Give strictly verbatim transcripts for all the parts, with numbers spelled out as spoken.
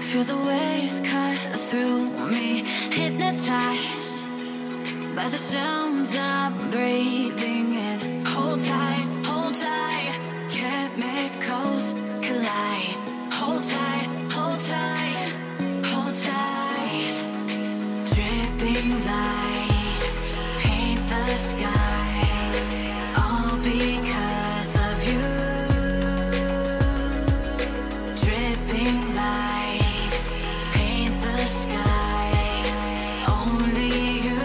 Feel the waves cut through me, hypnotized by the sounds I'm breathing in. Hold tight, hold tight, chemicals collide. Hold tight, hold tight, hold tight. Dripping lights paint the skies, all because of you. Dripping lights paint the skies, only you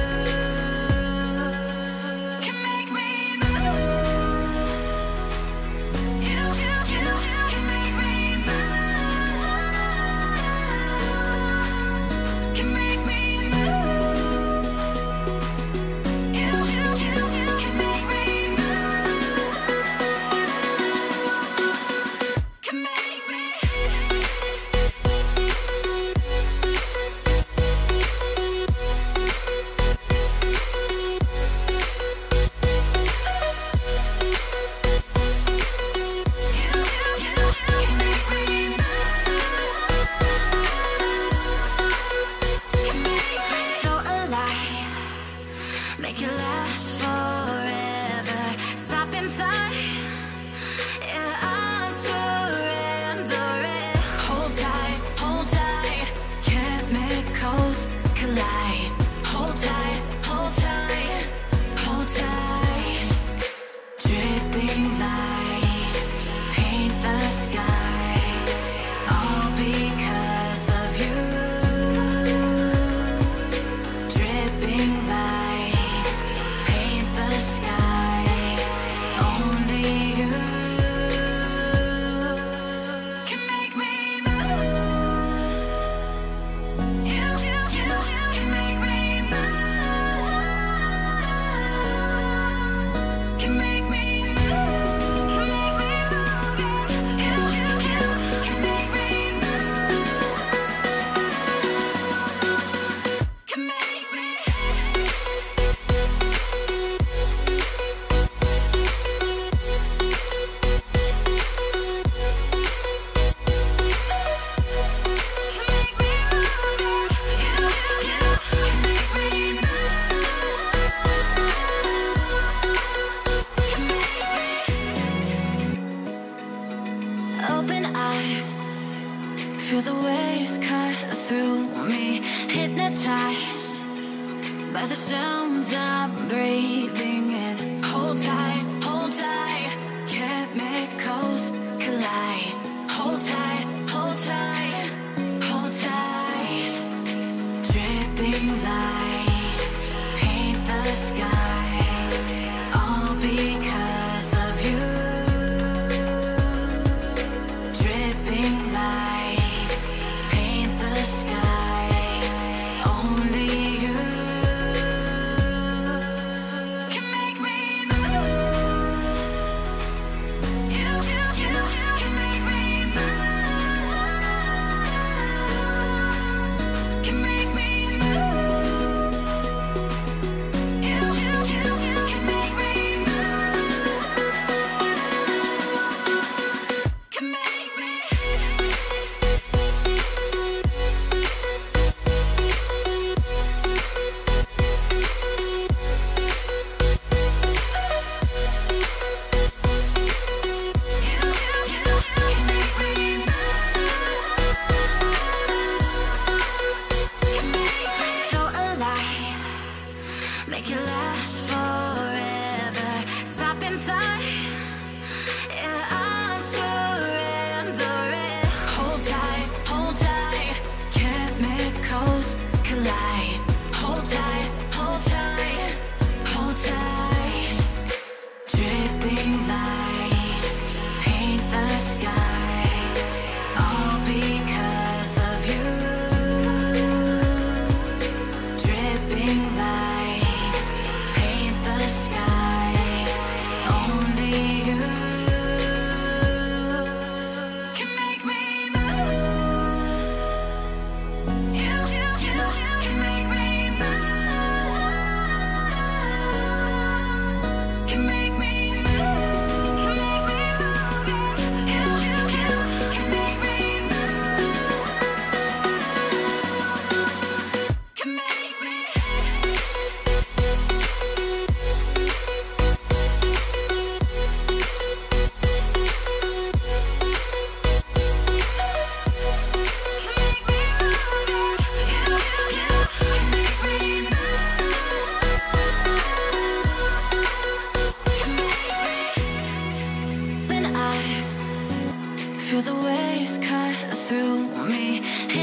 can make me move. You, you, you can make me move. Can make me move. You, you, you can make me move. Can make me. So alive, make it last forever. Stop in time, yeah, I'll surrender it. Hold tight, hold tight, chemicals collide. Hold tight, hold tight, hold tight. Dripping lights paint the skies, all because of you. Dripping lights paint the skies, only you can make me move. You, you, you can make me move. Can make me move. Can make me move. You, you, you can make me move. Can make me. Open eye, feel the waves cut through me, hypnotized by the sounds I'm breathing in. Hold tight, hold tight, chemicals collide. Hold tight, hold tight, hold tight. Dripping lights paint the skies, all because of you. Dripping lights paint the skies, only you can make me move. You, you, you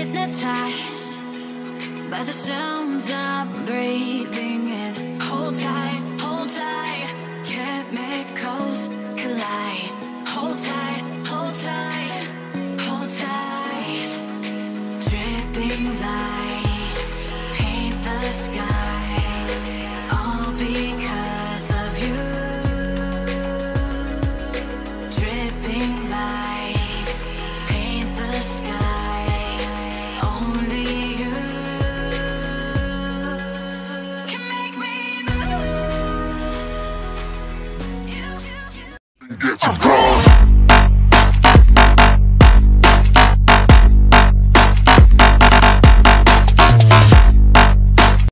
hypnotized by the sounds I'm breathing in. Hold tight, hold tight, chemicals collide. Hold tight, hold tight, hold tight. Dripping lights paint the skies, all because of you. Dripping lights paint the skies, only you can make me move. You, you, you. Get some